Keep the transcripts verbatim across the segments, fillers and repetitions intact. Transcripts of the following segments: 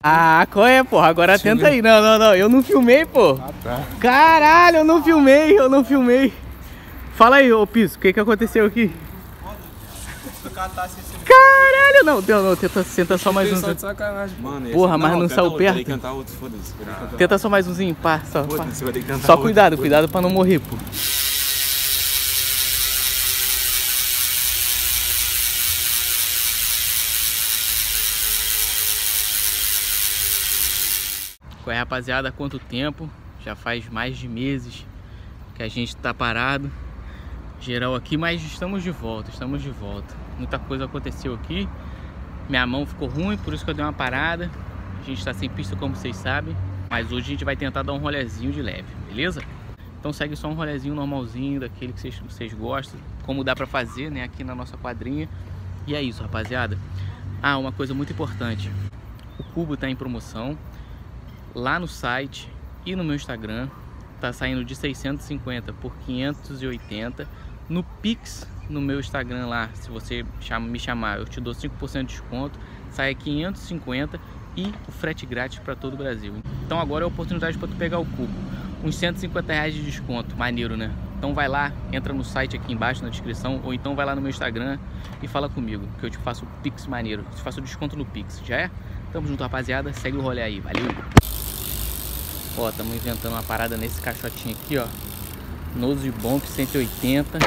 Ah, qual é, porra? Agora tenta aí. Não, não, não. Eu não filmei, pô. Ah, tá. Caralho, eu não filmei, eu não filmei. Fala aí, ô Piso, o que que aconteceu aqui? Caralho, não, não, não, tenta, tenta só mais um. Só de sacanagem. Mano, porra, mas não, não saiu perto. Cantar outro, foda-se. Tenta só mais umzinho, pá, só. Pá. Você vai ter que cantar só outro, cuidado, foda-se. cuidado pra não morrer, pô. Qual é, rapaziada? Há quanto tempo? Já faz mais de meses que a gente tá parado. Geral aqui, mas estamos de volta, estamos de volta. Muita coisa aconteceu aqui. Minha mão ficou ruim, por isso que eu dei uma parada. A gente tá sem pista, como vocês sabem. Mas hoje a gente vai tentar dar um rolezinho de leve, beleza? Então segue só um rolezinho normalzinho, daquele que vocês, vocês gostam. Como dá pra fazer, né, aqui na nossa quadrinha. E é isso, rapaziada. Ah, uma coisa muito importante. O cubo tá em promoção. Lá no site e no meu Instagram tá saindo de seiscentos e cinquenta por quinhentos e oitenta. No Pix, no meu Instagram lá, se você chama, me chamar, eu te dou cinco por cento de desconto. Sai quinhentos e cinquenta e o frete grátis para todo o Brasil. Então agora é a oportunidade para tu pegar o cubo. Uns cento e cinquenta reais de desconto, maneiro, né? Então vai lá, entra no site aqui embaixo na descrição, ou então vai lá no meu Instagram e fala comigo, que eu te faço o Pix maneiro. Eu te faço o desconto no Pix, já é? Tamo junto, rapaziada, segue o rolê aí, valeu! Ó, estamos inventando uma parada nesse caixotinho aqui, ó. Nose Bonk cento e oitenta.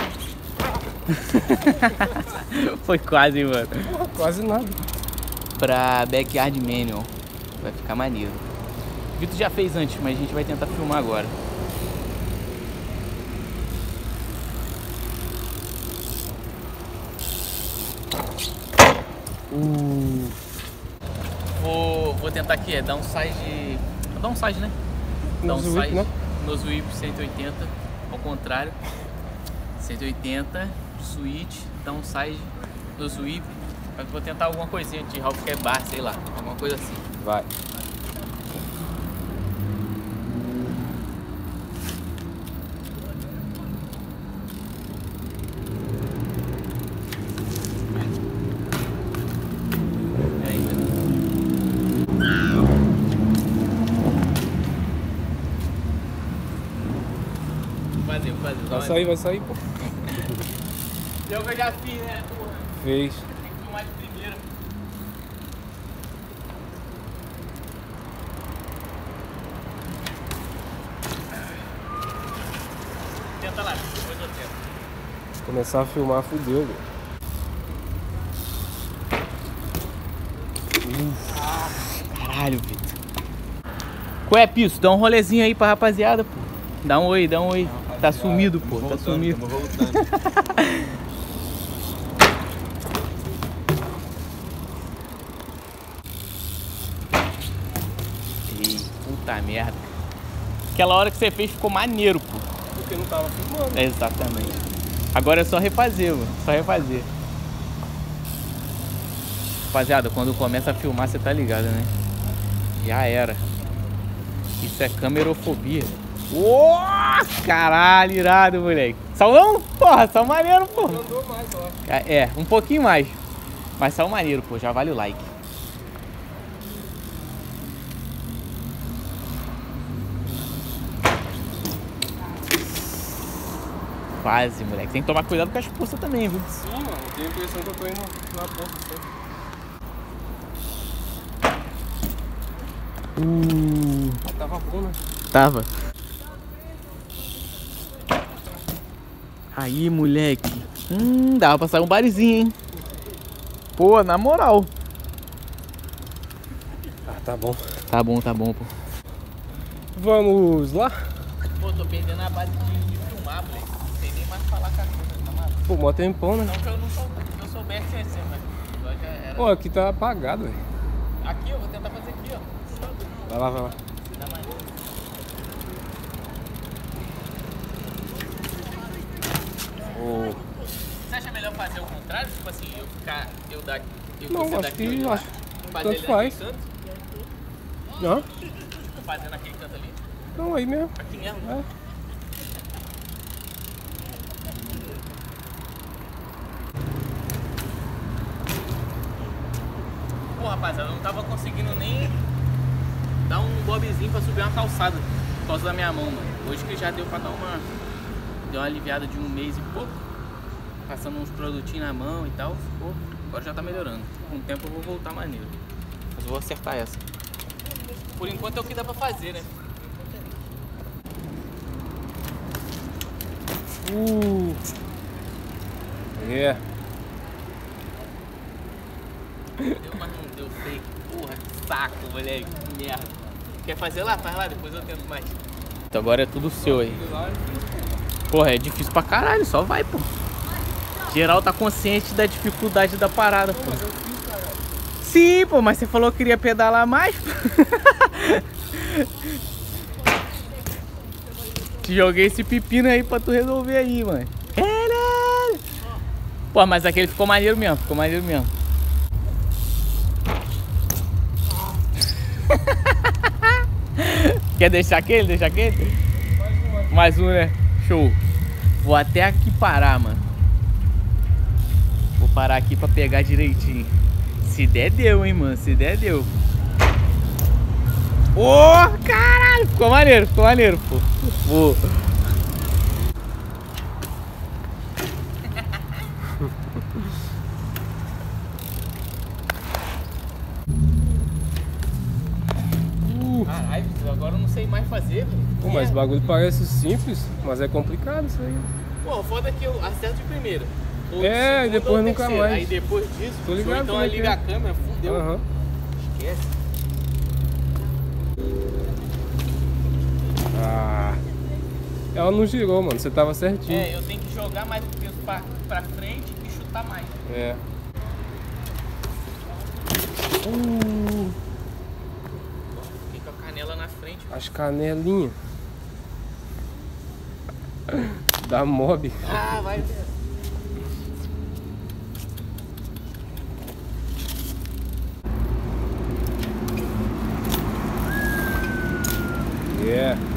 Foi quase, mano. Quase nada. Pra Backyard Manual. Vai ficar maneiro. O Vitor já fez antes, mas a gente vai tentar filmar agora. Uh. Vou, vou tentar aqui, é dar um size. Dar um size, né? Dá um size, né? Nose Whip cento e oitenta, ao contrário. cento e oitenta, switch, dá um size, nose whip. Mas vou tentar alguma coisinha de healthcare bar, sei lá, alguma coisa assim. Vai. Fazer, fazer. Vai sair, vai sair, pô. Eu que eu já fiz, né, porra? Fez. Tem que filmar de primeira. Tenta lá, depois eu tento. Começar a filmar, fudeu, velho. Ah, caralho, Vitor. Qual é, Piso? Dá um rolezinho aí pra rapaziada, pô. Dá um oi, dá um oi. Não, tá sumido, pô, voltando, tá sumido. Ei, puta merda. Aquela hora que você fez ficou maneiro, pô. Porque não tava filmando. É, exatamente. Agora é só refazer, mano. Só refazer. Rapaziada, quando começa a filmar, você tá ligado, né? Já era. Isso é camerofobia. Uou, caralho, irado, moleque. Salão? Porra, sal maneiro, pô. Andou mais, ó. É, um pouquinho mais. Mas sal maneiro, pô. Já vale o like. Quase, moleque. Tem que tomar cuidado com as pulsas também, viu? Sim, mano. Eu tenho a impressão que eu tô indo na ponta assim. Uh, Ah, tava bom, né? tava. Aí, moleque. Hum, dava pra sair um barizinho, hein? Pô, na moral. Ah, tá bom. Tá bom, tá bom, pô. Vamos lá? Pô, tô perdendo a base de, de filmar, moleque. Não sei nem mais falar com a câmera, tá maluco? Pô, mó tempão, né? Não que eu não sou, que eu soubesse assim, mas agora já era. Pô, aqui tá apagado, velho. Aqui, eu vou tentar fazer aqui, ó. Vai lá, vai lá. Dá mais. Oh. Você acha melhor fazer o contrário? Tipo assim, eu ficar, eu dar, eu Não, você acho daqui, que eu de lá, acho. fazer Tanto ele faz. naquele canto, Não? fazer naquele canto ali, Não, aí mesmo. aqui mesmo, né? É. Pô, rapaziada, eu não tava conseguindo nem mobzinho pra subir uma calçada por causa da minha mão, mano. Hoje que já deu pra dar uma... Deu uma aliviada de um mês e pouco. Passando uns produtinhos na mão e tal. Ficou... Agora já tá melhorando. Com o tempo eu vou voltar maneiro. Mas eu vou acertar essa. Por enquanto é o que dá pra fazer, né? Uh. Yeah. Deu, mas não deu fake. Porra, que saco, moleque. Que merda. Quer fazer lá? Faz lá, depois eu tento mais. Então agora é tudo seu aí. Porra, é difícil pra caralho, só vai, pô. Geral tá consciente da dificuldade da parada, pô. Sim, pô, mas você falou que queria pedalar mais, pô. Te joguei esse pepino aí pra tu resolver aí, mano. Caralho. Pô, mas aquele ficou maneiro mesmo, ficou maneiro mesmo. Quer deixar aquele? Deixar aquele? Mais um, né? Show. Vou até aqui parar, mano. Vou parar aqui pra pegar direitinho. Se der, deu, hein, mano. Se der, deu. Ô, oh, caralho. Ficou maneiro, ficou maneiro, pô. Vou. Caralho, agora eu não sei mais fazer, velho. Pô, mas o bagulho parece simples, mas é complicado isso aí. Pô, foda que eu acerto de primeira. Ou É, de e depois nunca terceira. mais. Aí depois disso, Tô ligado, então como é liga que é. a câmera, fudeu. Aham. Esquece. Ah. Ela não girou, mano. Você tava certinho. É, eu tenho que jogar mais o peso pra, pra frente e chutar mais. É. Uh, Fiquei com a canela na frente. as canelinhas. Da mob. Ah, vai ver. Yeah.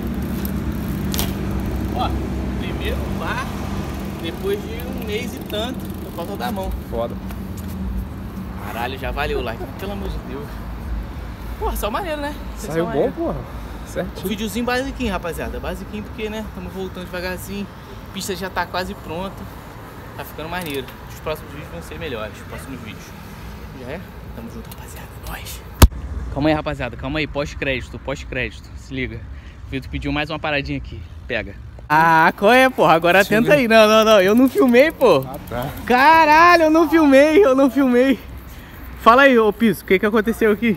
Ó, primeiro bar, depois de um mês e tanto, por causa da mão. Foda. Caralho, já valeu o like, pelo amor de Deus. Porra, só maneiro, né? Vocês Saiu são bom, maneiro. porra. Um Certinho. videozinho basiquinho, rapaziada. Basiquinho porque, né, estamos voltando devagarzinho. A pista já tá quase pronta. Tá ficando maneiro. Os próximos vídeos vão ser melhores. Os próximos vídeos. Já é? Tamo junto, rapaziada. Nós. Calma aí, rapaziada. Calma aí. Pós-crédito, pós-crédito. Se liga. O Vitor pediu mais uma paradinha aqui. Pega. Ah, qual é, porra? Agora tenta aí. Não, não, não. Eu não filmei, pô. Ah, tá. Caralho, eu não filmei. Eu não filmei. Fala aí, ô Piso. O que que aconteceu aqui?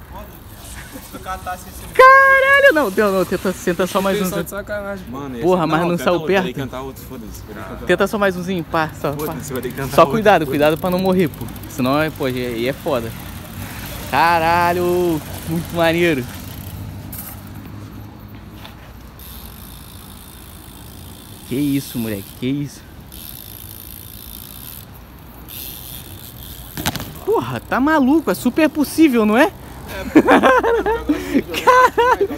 Caralho, não, não, não, tenta, tenta só mais um. Só de sacanagem. Mano, Porra, mas não canta saiu outro, perto? Vai ter que cantar outro, foda-se. vai ter que cantar Tenta só mais umzinho, pá, só, outro. pá. Foda-se, vai ter que cantar Só outro, cuidado, foda-se. cuidado pra não morrer, pô. Senão, pô, aí é foda. Caralho, muito maneiro. Que isso, moleque, que isso. Porra, tá maluco, é super possível, não é? Caralho.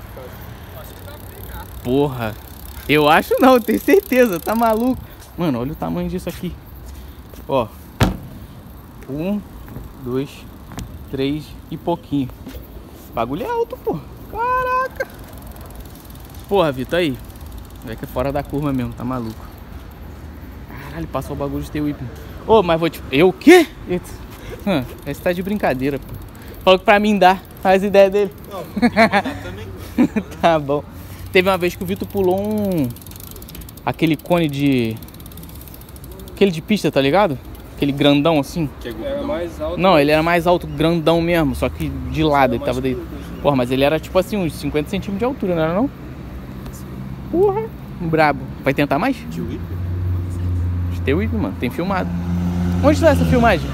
Porra, eu acho não, tenho certeza, tá maluco. Mano, olha o tamanho disso aqui. Ó, um, dois, três e pouquinho. O bagulho é alto, pô. Caraca. Porra, Vitor, aí. Vai que é fora da curva mesmo, tá maluco. Caralho, passou o bagulho de ter whip. Ô, oh, mas vou te... Eu o quê? Hum, esse tá de brincadeira, pô. Falou que pra mim dá. Faz ideia dele. Não, tem que mandar também. Tá bom. Teve uma vez que o Vitor pulou um... Aquele cone de... Aquele de pista, tá ligado? Aquele grandão assim. Que é Era mais alto. Não, ele era mais alto, grandão mesmo. Só que de lado, ele tava daí. Porra, mas ele era tipo assim, uns cinquenta centímetros de altura, não era não? Porra, brabo. Vai tentar mais? Tio Whip? Tem whip, mano. Tem filmado. Onde tá essa filmagem?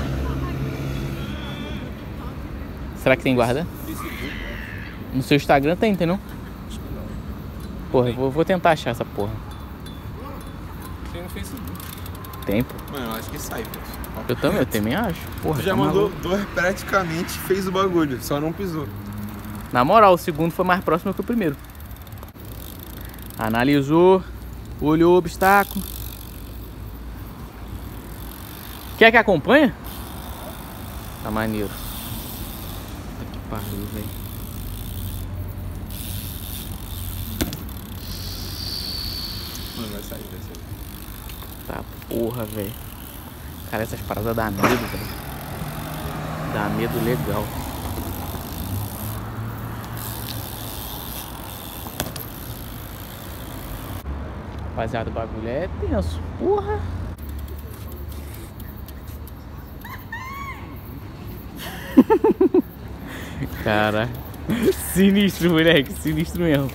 Será que tem guarda? No seu Instagram tem, tem não? Porra, eu vou, vou tentar achar essa porra. Tem no Facebook. Tem, pô. Mano, eu acho que sai, pô. Eu também, eu também acho. Porra, Tu já tá mandou maluco. dois, praticamente fez o bagulho, só não pisou. Na moral, o segundo foi mais próximo que o primeiro. Analisou, olhou o obstáculo. Quer que acompanhe? Tá maneiro. Puta que pariu, velho. Mano, vai sair, vai sair. Tá porra, velho. Cara, essas paradas dá medo, velho. Dá medo legal. Rapaziada, o bagulho é tenso. Porra. Cara, sinistro, moleque. Sinistro mesmo.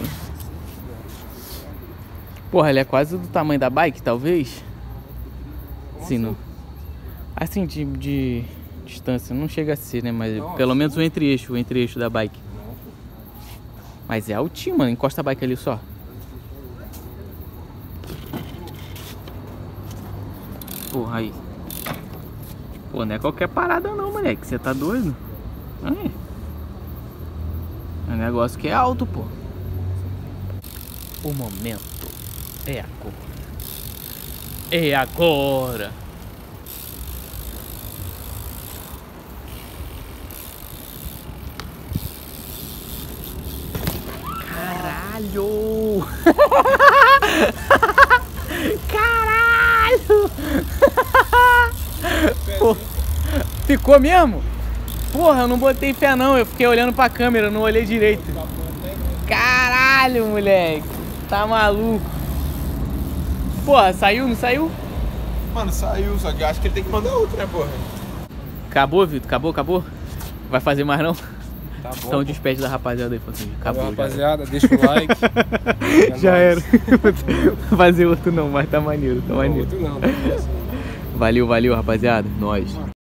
Porra, ele é quase do tamanho da bike, talvez? Sim, não. Assim, de, de distância, não chega a ser, né? Mas não, pelo menos o entre-eixo, o entre-eixo da bike. Não. Mas é altinho, mano. Encosta a bike ali só. Porra, aí. Pô, não é qualquer parada não, moleque. Você tá doido? Aí. É um negócio que é alto, pô. O momento é agora. É agora. Caralho! Caralho! Pô, ficou mesmo? Porra, eu não botei fé não, eu fiquei olhando pra câmera, não olhei direito. Caralho, moleque! Tá maluco? Porra, saiu, não saiu? Mano, saiu, só que eu acho que ele tem que mandar outro, né, porra? Acabou, Vitor? Acabou, acabou? Vai fazer mais não? Tá bom. Então despede da rapaziada aí, Fontinho. Acabou. Valeu, rapaziada, deixa o like. Já era. Não fazer outro não, mas tá maneiro, tá maneiro. Não, outro não, tá. Valeu, valeu, rapaziada. Nós.